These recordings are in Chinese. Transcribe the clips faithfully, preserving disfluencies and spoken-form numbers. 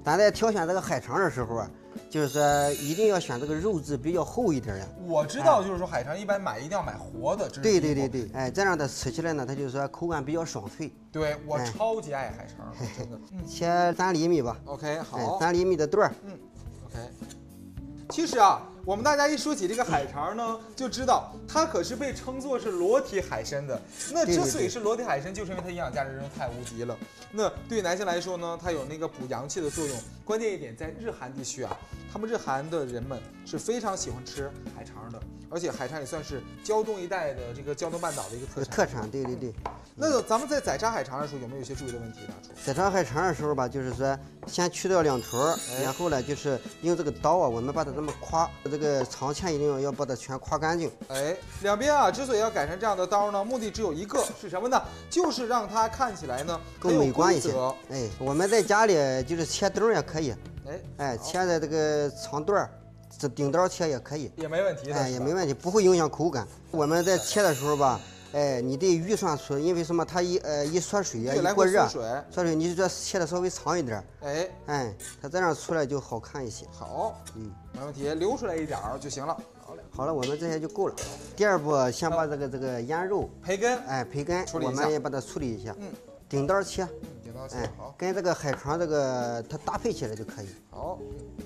咱在挑选这个海肠的时候啊，就是说一定要选这个肉质比较厚一点的。 我知道，就是说海肠一般买一定要买活的，这对对对对，哎，这样的吃起来呢，它就是说口感比较爽脆。 对我超级爱海肠，真的。 切三厘米吧。 OK， 好， 三厘米的段儿。 嗯 ，OK。其实啊，我们大家一说起这个海肠呢，就知道它可是被称作是裸体海参的。那之所以是裸体海参，就是因为它营养价值真的太无敌了。那对于男性来说呢，它有那个补阳气的作用。关键一点，在日韩地区啊，他们日韩的人们是非常喜欢吃海肠的，而且海肠也算是胶东一带的这个胶东半岛的一个特产。 特产，对对对。 那咱们在宰杀海肠的时候，有没有一些注意的问题呢？ 宰杀海肠的时候吧，就是说先去掉两头，哎、然后呢，就是用这个刀啊，我们把它这么夸，这个长钳一定要要把它全夸干净。 哎，两边啊，之所以要改成这样的刀呢，目的只有一个，是什么呢？就是让它看起来呢更美观一些。哎，我们在家里就是切墩也可以，哎哎，切的这个长段儿，这顶刀切也可以， 也没问题的， 哎，也没问题，不会影响口感。我们在切的时候吧。哎，你得预算出，因为什么？它一呃一缩水啊，一过热，缩水，你就这切的稍微长一点。 哎哎，它这样出来就好看一些。 好，嗯，没问题，留出来一点儿就行了。好嘞， 好了，我们这些就够了。第二步，先把这个这个腌肉、 培根， 哎，培根，我们也把它处理一下。 嗯， 顶刀切， 嗯，顶刀切，好， 跟这个海肠这个它搭配起来就可以。 好。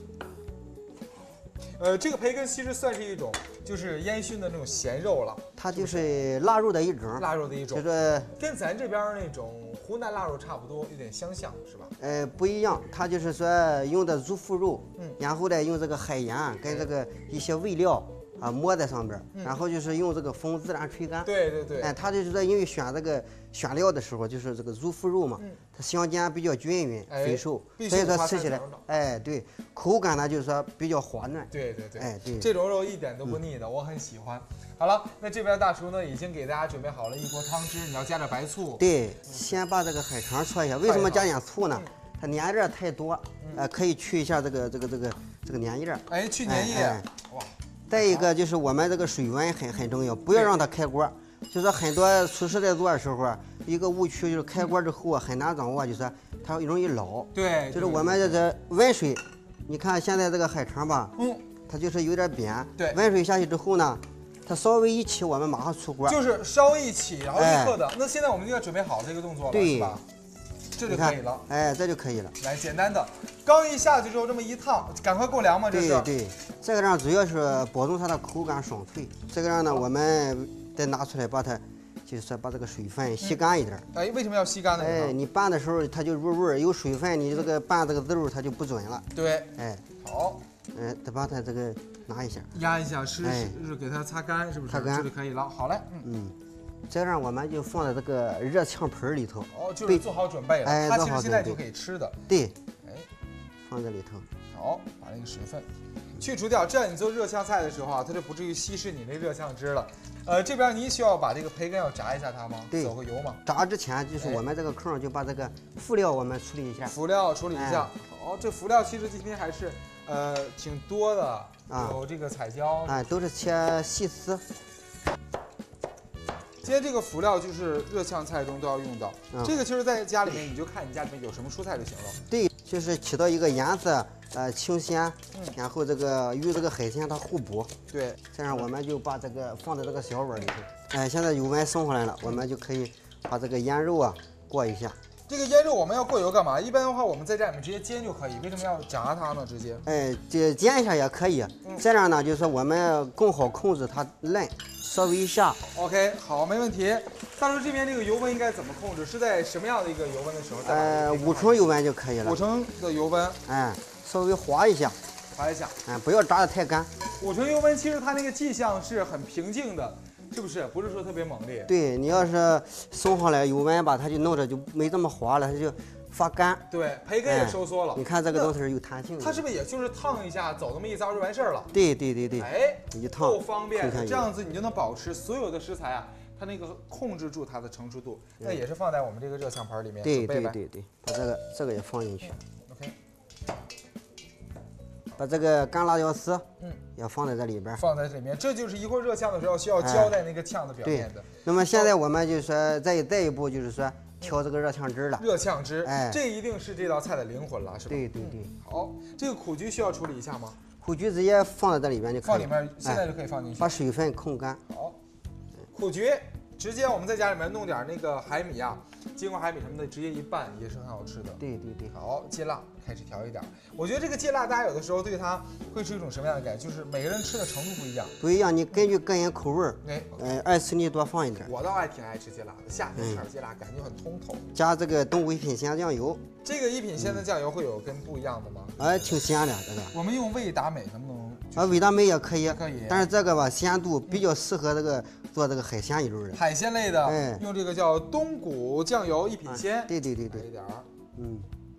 呃，这个培根其实算是一种就是烟熏的那种咸肉了， 它就是腊肉的一种， 腊肉的一种， 就是跟咱这边那种湖南腊肉差不多，有点相像，是吧？ 呃，不一样，它就是说用的猪腹肉，嗯，然后呢用这个海盐跟这个一些味料啊抹在上边，嗯、然后就是用这个风自然吹干。 对对对， 哎，它就是说因为选这个选料的时候，就是这个猪腹肉嘛，嗯、它香煎比较均匀，肥瘦， 哎、 所以说吃起来，哎，对，口感呢就是说比较滑嫩。 对对对， 哎对， 这种肉一点都不腻的，嗯、我很喜欢。好了，那这边大厨呢已经给大家准备好了一锅汤汁，你要加点白醋。 对，嗯、先把这个海肠搓一下，为什么加点醋呢？嗯、它粘液太多，嗯、呃，可以去一下这个这个这个这个粘液。 哎，去粘液。哎哎、哇。 再一个就是我们这个水温很很重要，不要让它开锅。就是很多厨师在做的时候啊，一个误区就是开锅之后啊很难掌握，就是它容易老。 对， 就是我们这这温水，你看现在这个海肠吧，嗯，它就是有点扁。 对， 温水下去之后呢，它稍微一起，我们马上出锅。 就是烧一起，然后立刻的。哎、那现在我们就要准备好这个动作了， 对是吧？这就可以了。 哎，这就可以了。 来，简单的，刚一下去之后这么一烫，赶快够凉吗？这是。 对对，这个样主要是保证它的口感爽脆。这个样呢，我们再拿出来把它，就是说把这个水分吸干一点。 嗯、哎，为什么要吸干呢？ 哎，你拌的时候它就入味儿，有水分，你这个拌这个肉它就不准了。 对。 哎， 好。 哎，再把它这个拿一下， 压一下，湿是给它擦干，是不是？ 擦干， 这就可以了。好嘞。 嗯。嗯，这样我们就放在这个热炝盆里头。 哦，就是做好准备了。 哎， 它其实现在就可以吃的。 对。 哎， 放在里头。 好，把那个水分去除掉，这样你做热炝菜的时候啊，它就不至于稀释你那热炝汁了。呃，这边你需要把这个培根要炸一下它吗？ 对， 走个油吗？ 炸之前就是我们这个坑就把这个辅料我们处理一下。 辅料处理一下。哎、好，这辅料其实今天还是呃挺多的，啊、有这个彩椒， 哎，都是切细丝。 今天这个辅料就是热炝菜中都要用到，嗯、这个其实在家里面你就看你家里面有什么蔬菜就行了。 对，就是起到一个颜色呃清鲜，嗯、然后这个与这个海鲜它互补。 对， 这样我们就把这个放在这个小碗里头。哎，现在油温升回来了，我们就可以把这个腌肉啊过一下。 这个腌肉我们要过油干嘛？一般的话我们在这里面直接煎就可以，为什么要炸它呢？直接？ 哎，这煎一下也可以，嗯、这样呢就是说我们更好控制它嫩。稍微一下 ，OK， 好，没问题。大叔这边这个油温应该怎么控制？是在什么样的一个油温的时候？ 呃，五成油温就可以了。 五成的油温， 哎，稍微滑一下， 滑一下， 哎，不要炸得太干。 五成油温其实它那个迹象是很平静的，是不是？不是说特别猛烈。 对，你要是松上来油温吧，它就弄着就没这么滑了，它就发干。 对，培根也收缩了。 哎、你看这个东西是有弹性的。 它是不是也就是烫一下，走那么一遭就完事儿了？ 对对对对。 哎， 一烫够方便，这样子你就能保持所有的食材啊，它那个控制住它的成熟度。嗯、那也是放在我们这个热炝盆里面。 对对对对，把这个这个也放进去。 OK。 把这个干辣椒丝，嗯，也放在这里边， 放在这里面，这就是一会儿热炝的时候需要浇在那个炝的表面的。 哎、那么现在我们就是说再再一步就是说， 调这个热炝汁了。 热炝汁， 哎， 这一定是这道菜的灵魂了，是吧？ 对对对。 嗯、好，这个苦菊需要处理一下吗？ 苦菊直接放在这里边就可以。 放里面，现在就可以放进去。 把水分控干。 好，苦菊直接我们在家里面弄点那个海米啊，金瓜海米什么的，直接一拌也是很好吃的。 对对对。 好，芥辣开始调一点。我觉得这个芥辣，大家有的时候对它会是一种什么样的感觉？就是每个人吃的程度不一样。 不一样，你根据个人口味儿， 哎， 呃，爱吃你多放一点。 我倒还挺爱吃芥辣的，夏天吃点芥辣感觉很通透。 加这个东湖一品鲜酱油。 这个一品鲜的酱油会有跟不一样的吗？ 哎，挺鲜的这个。 我们用味达美能不能？ 啊，味达美也可以， 可以。 但是这个吧，鲜度比较适合这个做这个海鲜一类的。 海鲜类的， 哎， 用这个叫东谷酱油一品鲜。 对对对对。 来一点儿。 嗯。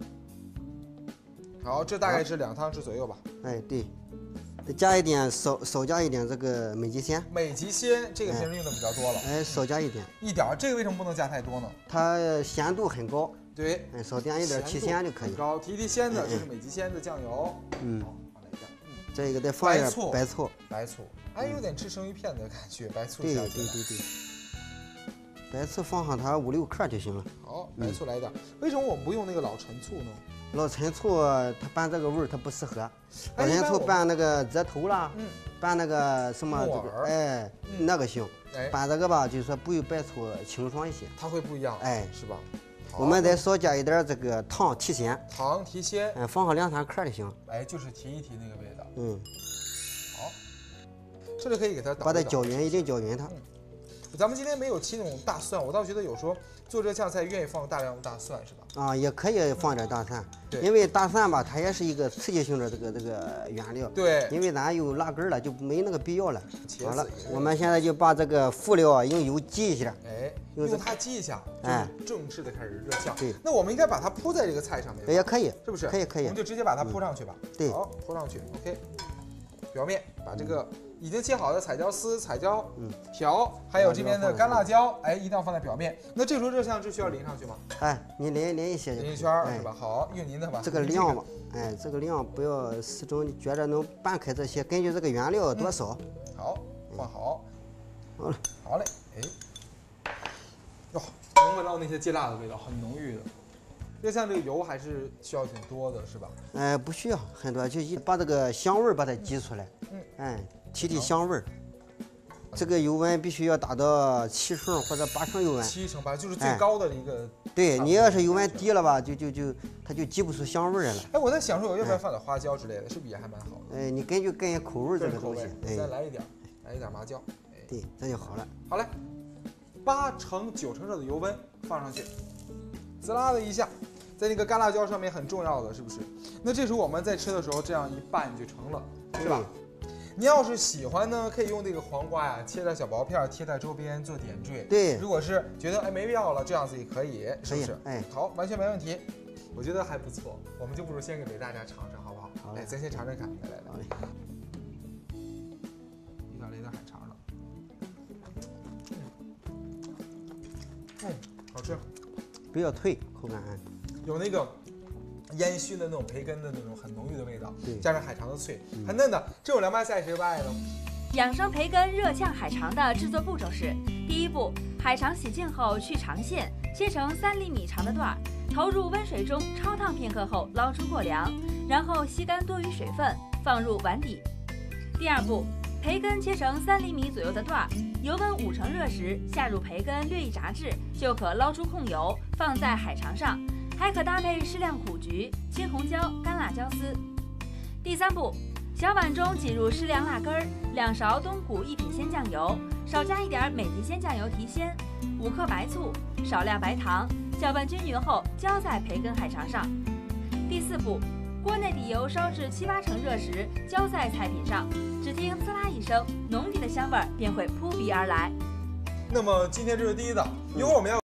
好，这大概是两汤匙左右吧。 哎，对。再加一点，少少加一点这个美极鲜。 美极鲜这个平时用的比较多了。 哎，少加一点。 一点儿，这个为什么不能加太多呢？ 它鲜度很高。 对， 哎，少点一点提鲜就可以。 高提提鲜的就是美极鲜的酱油。 嗯。 好，来一点。嗯。 这个再放一点醋， 白醋。 白醋，哎，有点吃生鱼片的感觉。白醋对对对对。白醋放上它五六克就行了。 好，白醋来一点。为什么我们不用那个老陈醋呢？ 老陈醋它拌这个味儿它不适合。老陈醋拌那个折头啦， 嗯， 拌那个什么这个，哎，那个行。拌这个吧，就是说不有白醋清爽一些。 它会不一样， 哎， 是吧？ 我们再少加一点这个糖提鲜。 糖提鲜， 嗯，放上两三克就行。 哎，就是提一提那个味道。 嗯。 好，这里可以给它把它搅匀，一定搅匀它。 咱们今天没有切那种大蒜，我倒觉得有时候做这酱菜愿意放大量的大蒜，是吧？ 啊，也可以放点大蒜， 对， 因为大蒜吧，它也是一个刺激性的这个这个原料。 对， 因为咱有辣根了，就没那个必要了。 好了，我们现在就把这个辅料用油激一下。 哎，用它激一下， 哎， 正式的开始热酱。 对， 那我们应该把它铺在这个菜上面。 也可以， 是不是？ 可以可以。 我们就直接把它铺上去吧。 对， 好，铺上去。OK， 表面把这个。已经切好的彩椒丝、彩椒条，还有这边的干辣椒，哎，一定要放在表面。那这时候热酱汁需要淋上去吗？ 哎，你淋淋一些， 淋一圈是吧？好，用您的吧。 这个量吧，哎，这个量不要始终你觉得能拌开这些，根据这个原料多少。 好，放好。 好了， 好嘞，哎，哟，能闻到那些芥辣的味道，很浓郁的。热酱这个油还是需要挺多的，是吧？ 哎，不需要很多，就一把这个香味儿把它激出来。嗯，哎。提提香味儿，这个油温必须要达到七成或者八成油温。 七成八就是最高的一个。 对你要是油温低了吧，就就就它就激不出香味儿来了。 哎，我在想说，我要不要放点花椒之类的，是不是也还蛮好的？ 哎，你根据个人口味这个东西， 哎，再来一点，来一点麻椒。 对，这就好了。 好嘞，八成九成热的油温放上去，滋啦的一下，在那个干辣椒上面很重要的，是不是？那这时候我们在吃的时候，这样一拌就成了，是吧？你要是喜欢呢，可以用这个黄瓜呀，切点小薄片贴在周边做点缀。 对， 如果是觉得哎没必要了，这样子也可以，是不是？ 哎， 好，完全没问题。我觉得还不错，我们就不如先给大家尝尝，好不好？好，来，咱先尝尝看，来来来。 好嘞。 一点雷点海肠了。嗯，好吃。 比较脆，口感有那个。烟熏的那种培根的那种很浓郁的味道， 对， 加上海肠的脆，很嫩的。这种凉拌菜谁不爱呢？ 养生培根热炝海肠的制作步骤是：第一步，海肠洗净后去肠线，切成三厘米长的段儿，投入温水中焯烫片刻后捞出过凉，然后吸干多余水分，放入碗底。第二步，培根切成三厘米左右的段儿，油温五成热时下入培根略一炸至，就可捞出控油，放在海肠上。还可搭配适量苦菊、青红椒、干辣椒丝。第三步，小碗中挤入适量辣根儿，两勺东谷一品鲜酱油，少加一点美极鲜酱油提鲜，五克白醋，少量白糖，搅拌均匀后浇在培根海肠上。第四步，锅内底油烧至七八成热时，浇在菜品上，只听滋啦一声，浓郁的香味便会扑鼻而来。 那么今天这是第一道，一会儿我们要。